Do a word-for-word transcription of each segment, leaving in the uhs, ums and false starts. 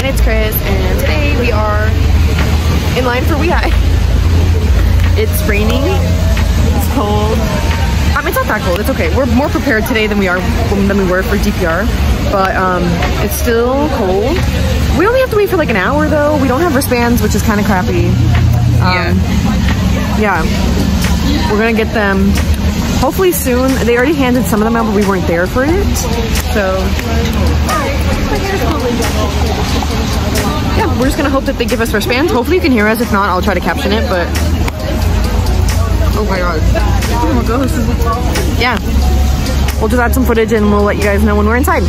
and it's Kris, and today we are in line for Wehi. It's raining, it's cold. Um, it's not that cold, it's okay. We're more prepared today than we are than we were for D P R, but um, it's still cold. We only have to wait for like an hour though. We don't have wristbands, which is kind of crappy. Um, yeah. Yeah, we're gonna get them hopefully soon. They already handed some of them out, but we weren't there for it. So yeah, we're just gonna hope that they give us wristbands. Hopefully you can hear us. If not, I'll try to caption it, but oh my god. Oh my gosh. Yeah. We'll just add some footage and we'll let you guys know when we're inside.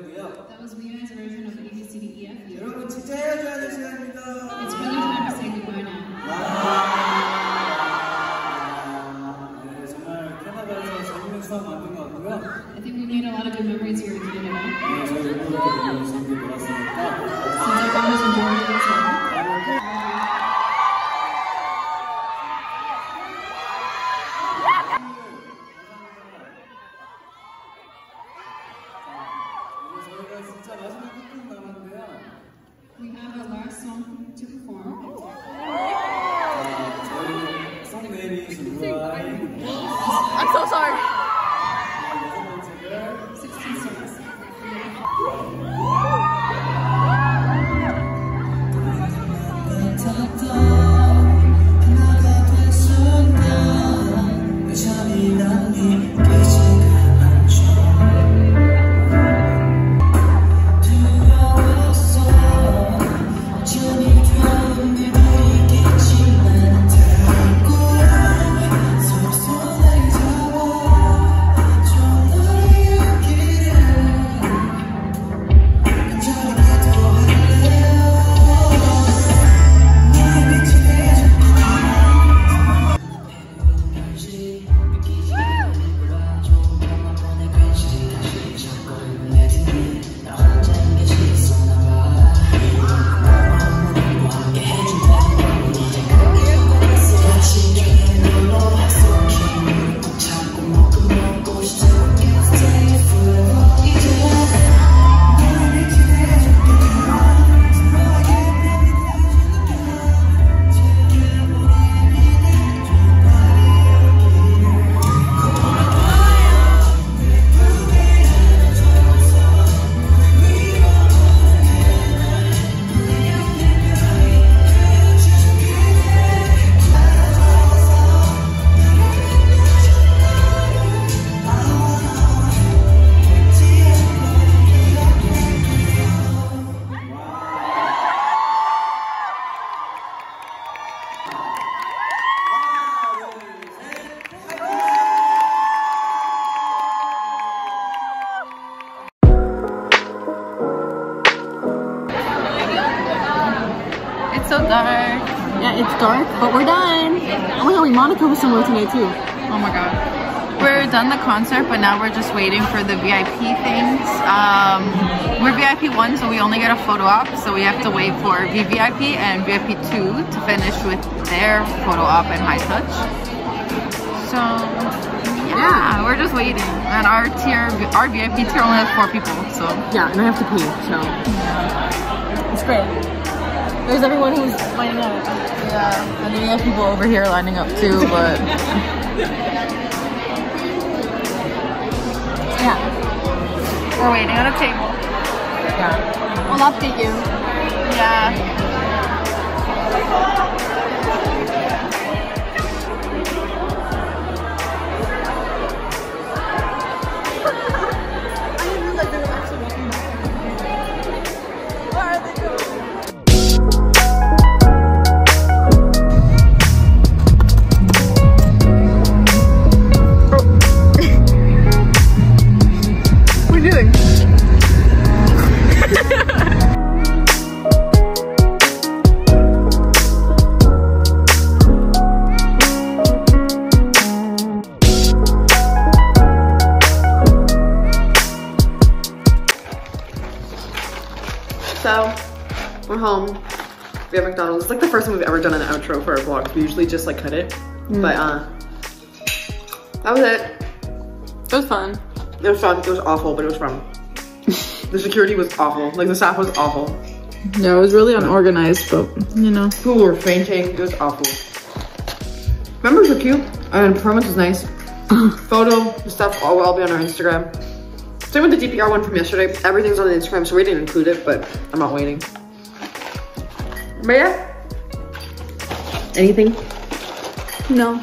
That was Via's version of A B C D E F. It's really time to say goodbye now. I think we made a lot of good memories here in Canada. Since I've always enjoyed it, so. We have our last song to perform. I'm so sorry. sixteen songs. It's so dark. Yeah, it's dark, but we're done. Oh my god, we Monica was somewhere tonight too. Oh my god. We're done the concert, but now we're just waiting for the V I P things. Um, we're V I P one, so we only get a photo op, so we have to wait for V V I P and V I P two to finish with their photo op and high touch. So yeah, we're just waiting. And our tier, our V I P tier only has four people, so yeah, and I have to pee, so yeah. It's great. There's everyone who's lining up. Yeah, and then we have people over here lining up too, but yeah. We're waiting on a table. Yeah. We'll update you. Yeah. I didn't realize they were actually walking back. Where are they going? So, we're home. We have McDonald's. It's like the first time we've ever done an outro for our vlogs. We usually just like cut it. Mm. But uh, that was it. It was fun. It was fun. It was awful, but it was fun. The security was awful. Like the staff was awful. Yeah, it was really unorganized, but you know. People were fainting. It was awful. Members were cute. And performance was nice. Photo, the stuff all will all be on our Instagram. Same with the D P R one from yesterday. Everything's on the Instagram, so we didn't include it, but I'm not waiting. But yeah. Anything? No.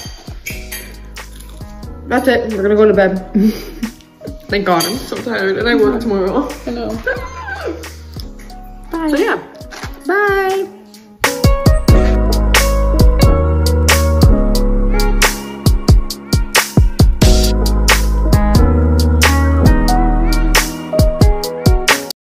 That's it. We're gonna go to bed. Thank God, I'm so tired and I work tomorrow. I know. Bye. So yeah. Bye.